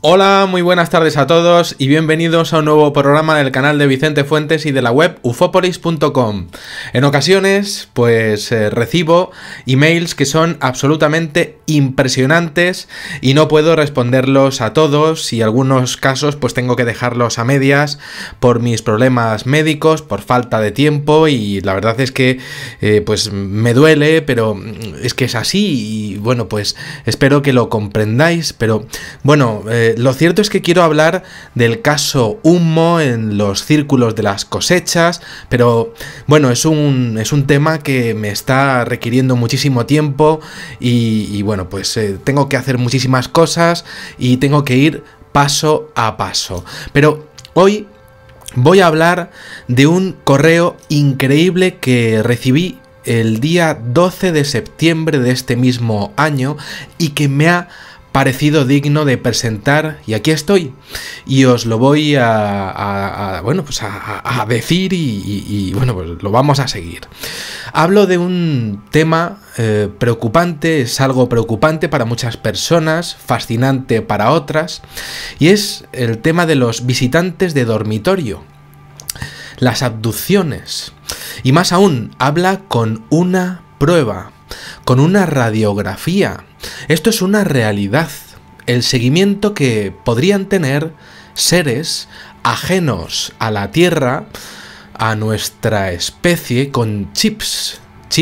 Hola, muy buenas tardes a todos y bienvenidos a un nuevo programa del canal de Vicente Fuentes y de la web ufopolis.com. En ocasiones, recibo emails que son absolutamente impresionantes y no puedo responderlos a todos, y en algunos casos pues tengo que dejarlos a medias por mis problemas médicos, por falta de tiempo, y la verdad es que me duele, pero es que es así y bueno, pues espero que lo comprendáis, pero bueno, lo cierto es que quiero hablar del caso Humo en los círculos de las cosechas, pero bueno, es un tema que me está requiriendo muchísimo tiempo y bueno, pues tengo que hacer muchísimas cosas y tengo que ir paso a paso. Pero hoy voy a hablar de un correo increíble que recibí el día 12 de septiembre de este mismo año y que me ha parecido digno de presentar, y aquí estoy y os lo voy a decir y bueno, pues lo vamos a seguir. Hablo de un tema preocupante, es algo preocupante para muchas personas, fascinante para otras, y es el tema de los visitantes de dormitorio, las abducciones, y más aún, habla con una prueba, con una radiografía. Esto es una realidad, el seguimiento que podrían tener seres ajenos a la Tierra, a nuestra especie, con chips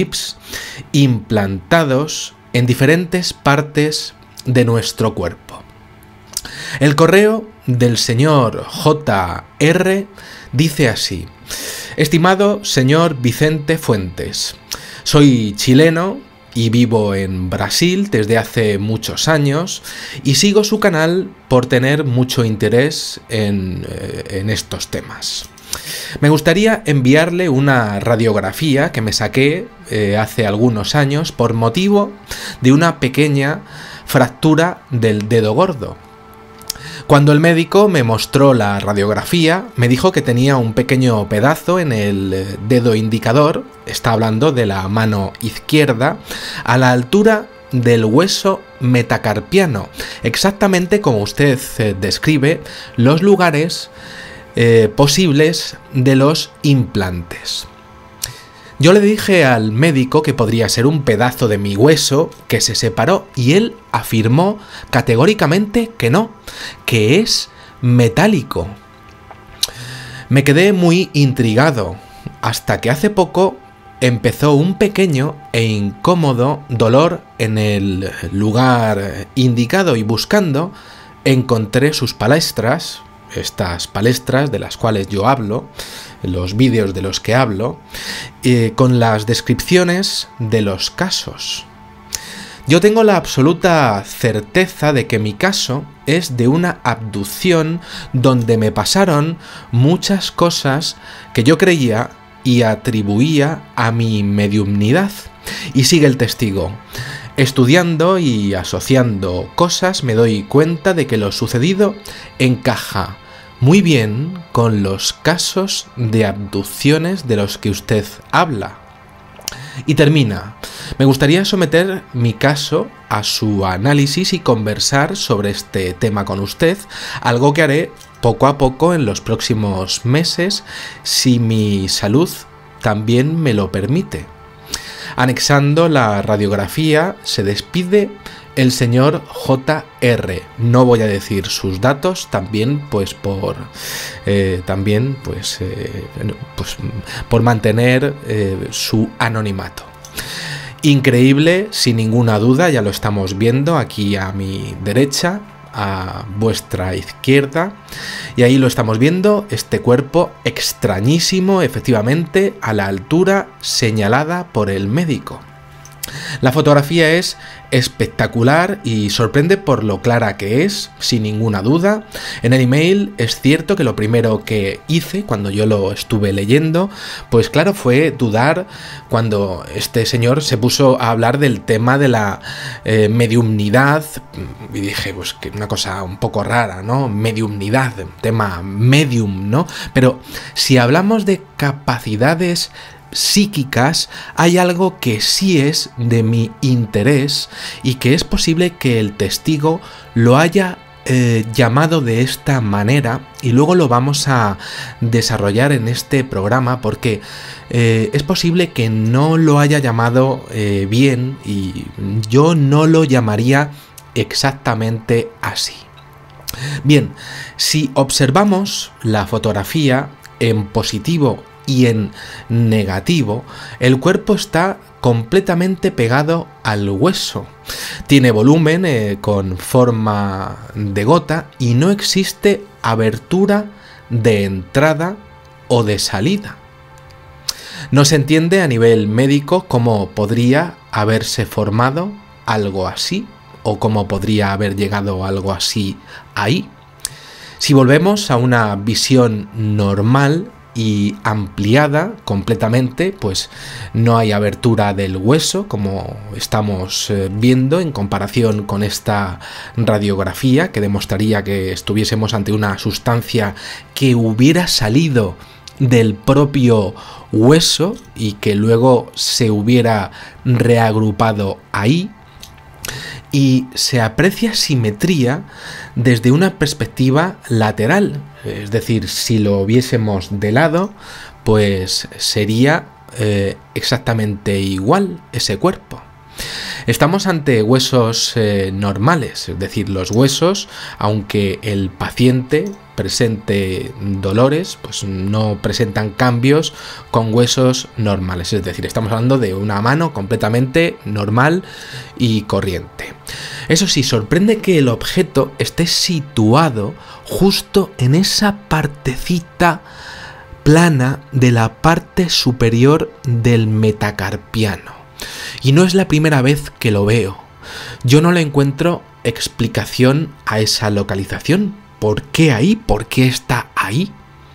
implantados en diferentes partes de nuestro cuerpo. El correo del señor JR dice así: estimado señor Vicente Fuentes, soy chileno y vivo en Brasil desde hace muchos años y sigo su canal por tener mucho interés en estos temas. Me gustaría enviarle una radiografía que me saqué hace algunos años por motivo de una pequeña fractura del dedo gordo. Cuando el médico me mostró la radiografía, me dijo que tenía un pequeño pedazo en el dedo indicador, está hablando de la mano izquierda, a la altura del hueso metacarpiano, exactamente como usted describe los lugares posibles de los implantes. Yo le dije al médico que podría ser un pedazo de mi hueso que se separó y él afirmó categóricamente que no, que es metálico. Me quedé muy intrigado hasta que hace poco empezó un pequeño e incómodo dolor en el lugar indicado y buscando encontré sus palestras, estas palestras de las cuales yo hablo, los vídeos de los que hablo, con las descripciones de los casos. Yo tengo la absoluta certeza de que mi caso es de una abducción donde me pasaron muchas cosas que yo creía y atribuía a mi mediumnidad. Y sigue el testigo: estudiando y asociando cosas me doy cuenta de que lo sucedido encaja muy bien con los casos de abducciones de los que usted habla. Y termina: me gustaría someter mi caso a su análisis y conversar sobre este tema con usted, algo que haré poco a poco en los próximos meses, si mi salud también me lo permite. Anexando la radiografía, se despide el señor JR. No voy a decir sus datos, también por mantener su anonimato. Increíble, sin ninguna duda, ya lo estamos viendo aquí a mi derecha, a vuestra izquierda, y ahí lo estamos viendo, este cuerpo extrañísimo, efectivamente, a la altura señalada por el médico. La fotografía es espectacular y sorprende por lo clara que es, sin ninguna duda. En el email es cierto que lo primero que hice cuando yo lo estuve leyendo, pues claro, fue dudar cuando este señor se puso a hablar del tema de la mediumnidad, y dije, pues que una cosa un poco rara, ¿no? Mediumnidad, tema medium, ¿no? Pero si hablamos de capacidades psíquicas, hay algo que sí es de mi interés y que es posible que el testigo lo haya llamado de esta manera y luego lo vamos a desarrollar en este programa porque es posible que no lo haya llamado bien y yo no lo llamaría exactamente así. Bien, si observamos la fotografía en positivo y en negativo, el cuerpo está completamente pegado al hueso. Tiene volumen con forma de gota y no existe abertura de entrada o de salida. No se entiende a nivel médico cómo podría haberse formado algo así o cómo podría haber llegado algo así ahí. Si volvemos a una visión normal y ampliada completamente, pues no hay abertura del hueso como estamos viendo en comparación con esta radiografía que demostraría que estuviésemos ante una sustancia que hubiera salido del propio hueso y que luego se hubiera reagrupado ahí. Y se aprecia simetría desde una perspectiva lateral, es decir, si lo viésemos de lado, pues sería exactamente igual ese cuerpo. Estamos ante huesos normales, es decir, los huesos, aunque el paciente presente dolores, pues no presentan cambios con huesos normales, es decir, estamos hablando de una mano completamente normal y corriente. Eso sí, sorprende que el objeto esté situado justo en esa partecita plana de la parte superior del metacarpiano. Y no es la primera vez que lo veo. Yo no le encuentro explicación a esa localización. ¿Por qué ahí? ¿Por qué está ahí?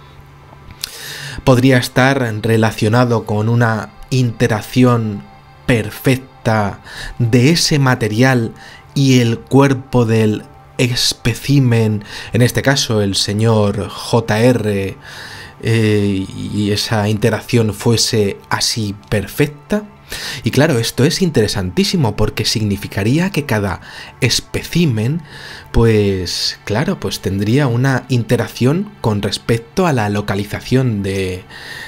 Podría estar relacionado con una interacción perfecta de ese material y el cuerpo del espécimen, en este caso el señor JR, y esa interacción fuese así perfecta. Y claro, esto es interesantísimo porque significaría que cada espécimen, pues claro, pues tendría una interacción con respecto a la localización del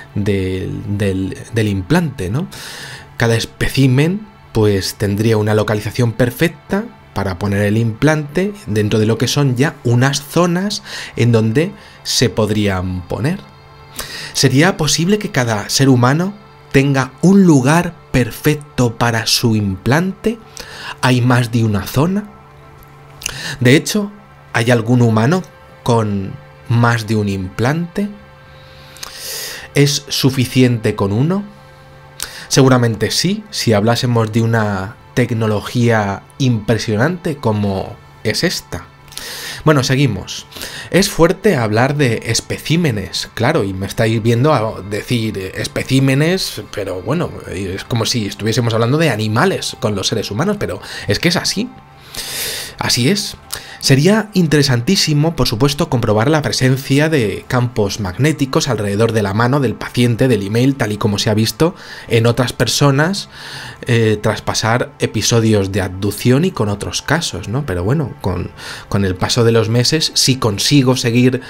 implante, ¿no? Cada espécimen pues tendría una localización perfecta para poner el implante dentro de lo que son ya unas zonas en donde se podrían poner. ¿Sería posible que cada ser humano tenga un lugar perfecto para su implante? ¿Hay más de una zona? De hecho, ¿hay algún humano con más de un implante? ¿Es suficiente con uno? Seguramente sí, si hablásemos de una tecnología impresionante como es esta. Bueno, seguimos. Es fuerte hablar de especímenes, claro, y me estáis viendo a decir especímenes, pero bueno, es como si estuviésemos hablando de animales con los seres humanos, pero es que es así. Así es. Sería interesantísimo, por supuesto, comprobar la presencia de campos magnéticos alrededor de la mano del paciente del email, tal y como se ha visto en otras personas tras pasar episodios de abducción y con otros casos, ¿no? Pero bueno, con el paso de los meses, si consigo seguir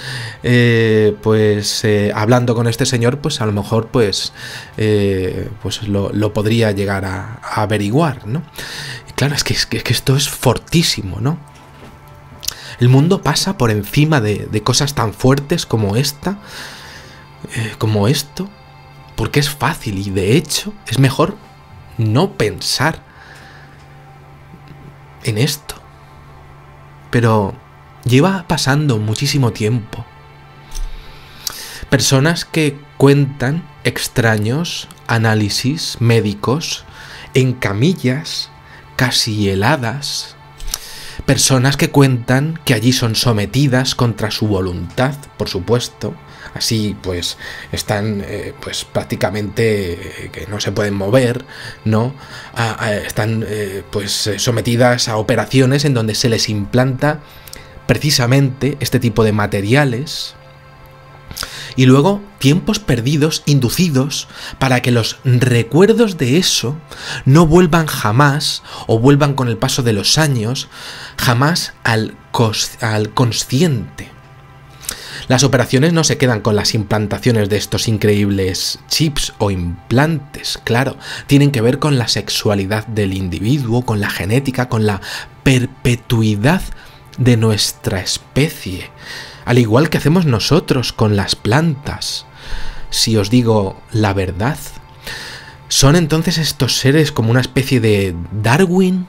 hablando con este señor, pues a lo mejor pues lo podría llegar a averiguar, ¿no? Y claro, es que esto es fortísimo, ¿no? El mundo pasa por encima de cosas tan fuertes como esta, como esto, porque es fácil y de hecho es mejor no pensar en esto. Pero lleva pasando muchísimo tiempo. Personas que cuentan extraños análisis médicos en camillas casi heladas. Personas que cuentan que allí son sometidas contra su voluntad, por supuesto. Así pues están pues prácticamente que no se pueden mover, ¿no? Están sometidas a operaciones en donde se les implanta precisamente este tipo de materiales. y luego tiempos perdidos, inducidos, para que los recuerdos de eso no vuelvan jamás, o vuelvan con el paso de los años, jamás al consciente. Las operaciones no se quedan con las implantaciones de estos increíbles chips o implantes, claro, tienen que ver con la sexualidad del individuo, con la genética, con la perpetuidad de nuestra especie, al igual que hacemos nosotros con las plantas. Si os digo la verdad, ¿son entonces estos seres como una especie de Darwin?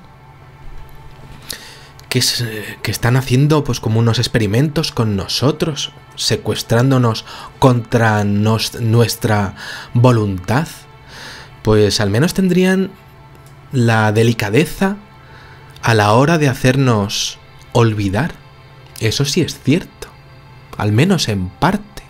Que están haciendo pues como unos experimentos con nosotros, secuestrándonos contra nuestra voluntad. Pues al menos tendrían la delicadeza a la hora de hacernos olvidar. Eso sí es cierto, al menos en parte.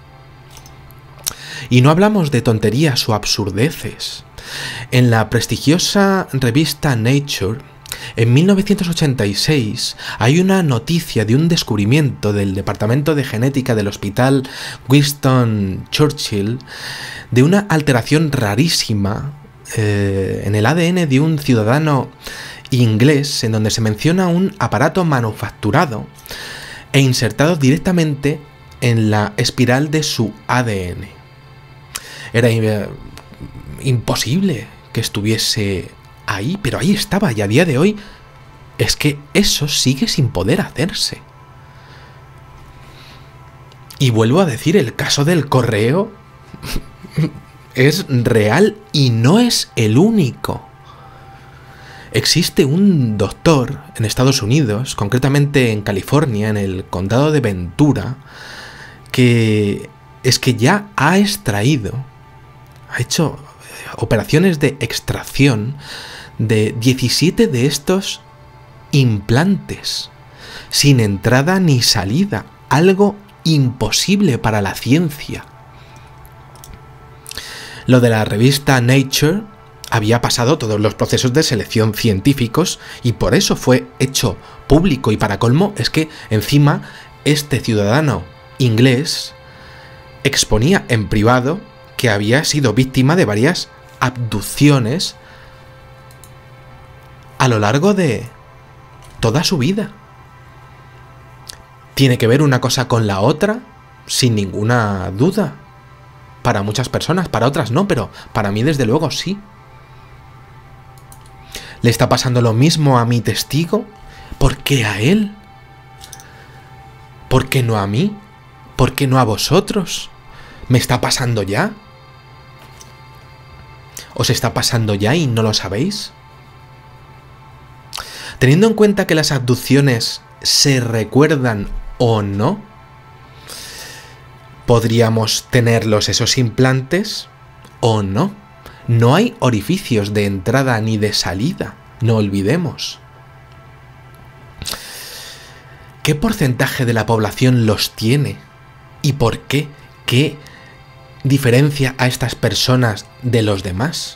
Y no hablamos de tonterías o absurdeces. En la prestigiosa revista Nature, en 1986 hay una noticia de un descubrimiento del Departamento de Genética del Hospital Winston Churchill de una alteración rarísima en el ADN de un ciudadano inglés, en donde se menciona un aparato manufacturado e insertado directamente en la espiral de su ADN. Era imposible que estuviese ahí, pero ahí estaba, y a día de hoy es que eso sigue sin poder hacerse. Y vuelvo a decir, el caso del correo es real y no es el único. Existe un doctor en Estados Unidos, concretamente en California, en el condado de Ventura, que ya ha hecho operaciones de extracción de 17 de estos implantes, sin entrada ni salida, algo imposible para la ciencia. Lo de la revista Nature había pasado todos los procesos de selección científicos y por eso fue hecho público, y para colmo es que encima este ciudadano inglés exponía en privado que había sido víctima de varias abducciones a lo largo de toda su vida. Tiene que ver una cosa con la otra, sin ninguna duda. Para muchas personas, para otras no, pero para mí desde luego sí. ¿Le está pasando lo mismo a mi testigo? ¿Por qué a él? ¿Por qué no a mí? ¿Por qué no a vosotros? ¿Me está pasando ya? ¿Os está pasando ya y no lo sabéis? Teniendo en cuenta que las abducciones se recuerdan o no, ¿podríamos tenerlos esos implantes o no? No hay orificios de entrada ni de salida, no olvidemos. ¿Qué porcentaje de la población los tiene? ¿Y por qué? ¿Qué diferencia a estas personas de los demás?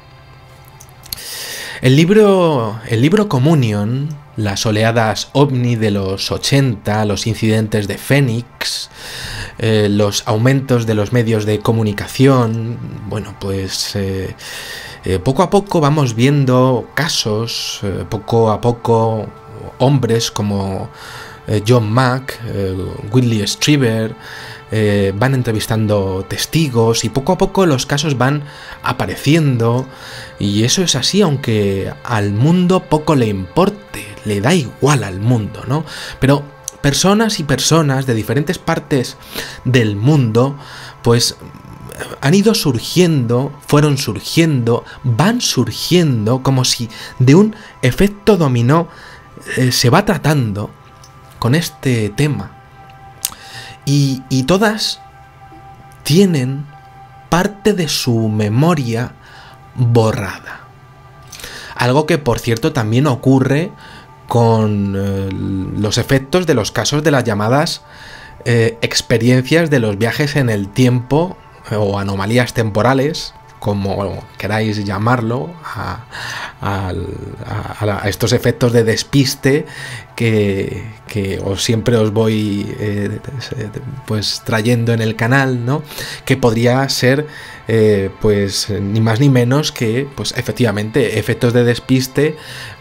El libro Communion, las oleadas ovni de los 80, los incidentes de Fénix, los aumentos de los medios de comunicación, bueno, pues poco a poco vamos viendo casos, poco a poco hombres como John Mack, Whitley Strieber, van entrevistando testigos y poco a poco los casos van apareciendo, y eso es así aunque al mundo poco le importe, le da igual al mundo, ¿no? Pero personas y personas de diferentes partes del mundo pues han ido surgiendo, fueron surgiendo, van surgiendo como si de un efecto dominó se va tratando con este tema. Y todas tienen parte de su memoria borrada. Algo que, por cierto, también ocurre con los efectos de los casos de las llamadas experiencias de los viajes en el tiempo o anomalías temporales, como queráis llamarlo, a estos efectos de despiste que siempre os voy pues trayendo en el canal, ¿no? Que podría ser pues ni más ni menos que pues efectivamente efectos de despiste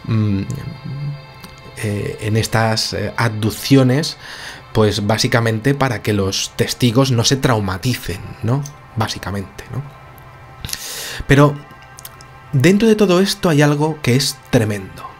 en estas abducciones, pues básicamente para que los testigos no se traumaticen, ¿no? Básicamente, ¿no? Pero dentro de todo esto hay algo que es tremendo.